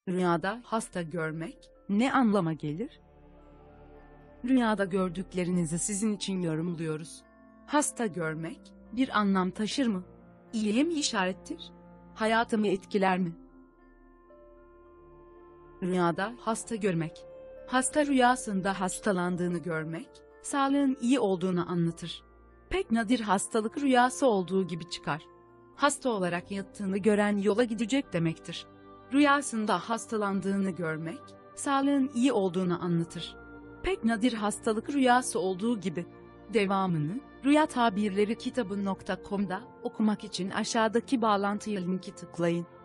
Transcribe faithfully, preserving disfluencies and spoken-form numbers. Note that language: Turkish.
Rüyada hasta görmek Ne anlama gelir? rüyada gördüklerinizi sizin için yorumluyoruz. Hasta görmek bir anlam taşır mı? İyiye mi işarettir? Hayatımı etkiler mi? Rüyada hasta görmek. Hasta rüyasında hastalandığını görmek, sağlığın iyi olduğunu anlatır. Pek nadir hastalık rüyası olduğu gibi çıkar. Hasta olarak yattığını gören yola gidecek demektir. Rüyasında hastalandığını görmek, sağlığın iyi olduğunu anlatır. Pek nadir hastalık rüyası olduğu gibi. Devamını, rüya tabirleri kitabı nokta com'da okumak için aşağıdaki bağlantıya linki tıklayın.